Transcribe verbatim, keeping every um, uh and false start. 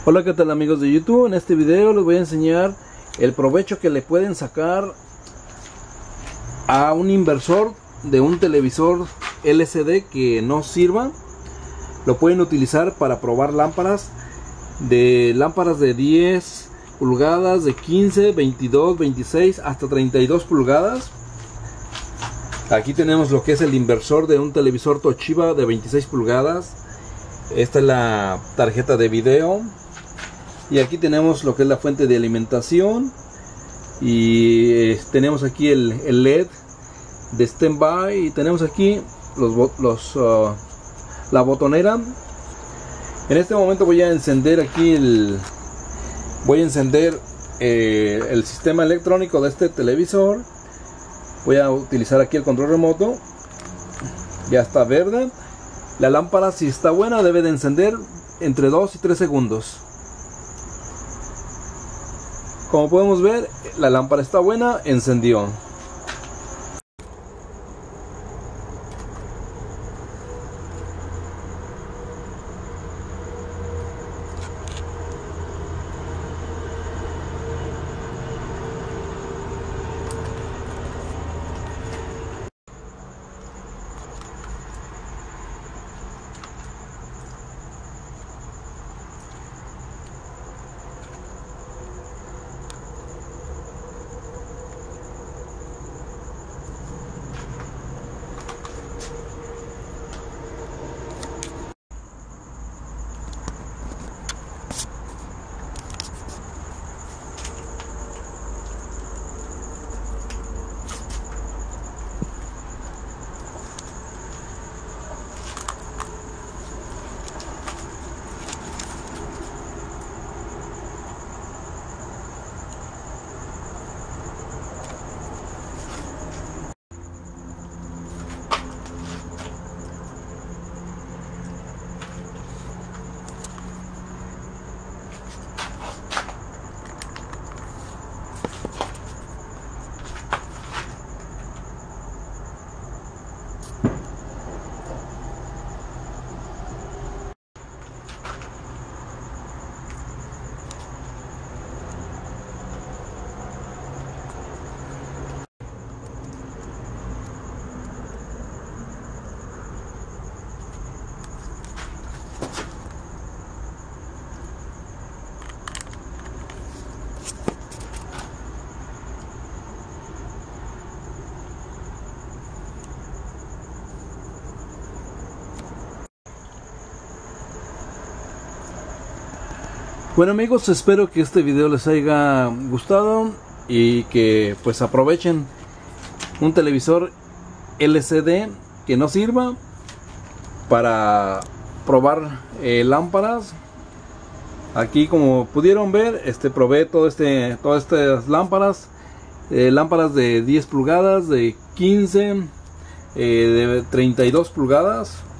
Hola, ¿qué tal amigos de YouTube? En este video les voy a enseñar el provecho que le pueden sacar a un inversor de un televisor L C D que no sirva. Lo pueden utilizar para probar lámparas de lámparas de diez pulgadas, de quince, veintidós, veintiséis hasta treinta y dos pulgadas. Aquí tenemos lo que es el inversor de un televisor Toshiba de veintiséis pulgadas. Esta es la tarjeta de video. Y aquí tenemos lo que es la fuente de alimentación. Y eh, tenemos aquí el, el L E D de standby. Y tenemos aquí los, los, uh, la botonera. En este momento voy a encender aquí el... Voy a encender eh, el sistema electrónico de este televisor. Voy a utilizar aquí el control remoto. Ya está verde. La lámpara, si está buena, debe de encender entre dos y tres segundos. Como podemos ver, la lámpara está buena, encendió. Bueno amigos, espero que este video les haya gustado y que pues aprovechen un televisor L C D que no sirva para probar eh, lámparas. Aquí, como pudieron ver, este probé todo este todas estas lámparas, eh, lámparas de diez pulgadas, de quince, eh, de treinta y dos pulgadas.